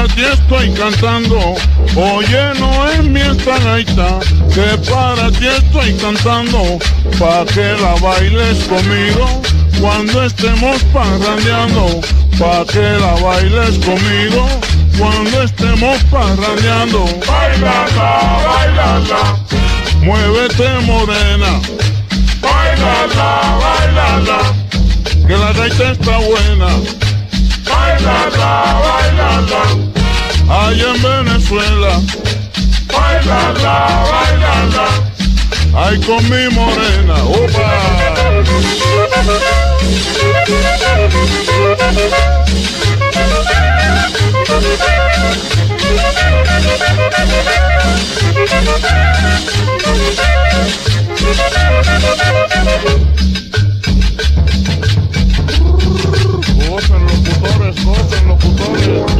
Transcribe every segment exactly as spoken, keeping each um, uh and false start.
ti estoy cantando. Oye, no es mi esta gaita, que para ti estoy cantando, pa' que la bailes conmigo cuando estemos parrandeando, pa' que la bailes conmigo cuando estemos parrandeando. Bailala, bailala, Muévete morena, bailala, bailala, que la gaita está buena. bailala, bailala, Allá en Venezuela, bailala, bailala. ay con mi morena, opa. Gocen locutores, gocen locutores.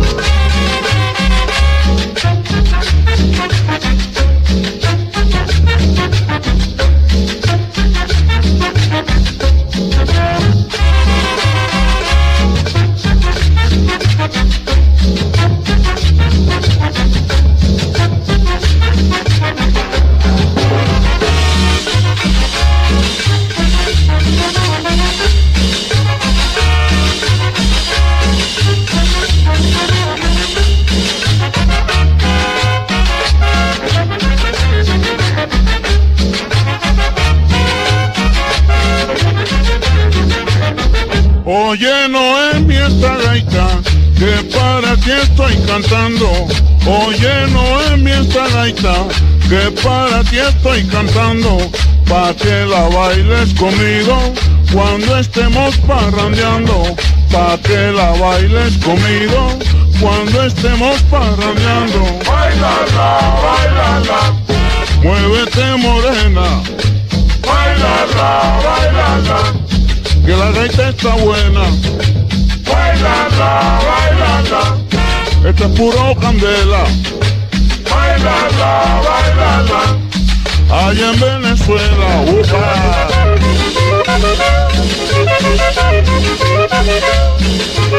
Oye, no es mi esta gaita, que para ti estoy cantando. Oye, no es mi esta gaita, que para ti estoy cantando, pa' que la bailes conmigo cuando estemos parrandeando, pa' que la bailes conmigo cuando estemos parrandeando. Bailala, bailala, Muévete morena, bailala, bailala, que la gaita está buena. bailala, bailala, Esta es puro candela, bailala, bailala. allá en Venezuela, upa.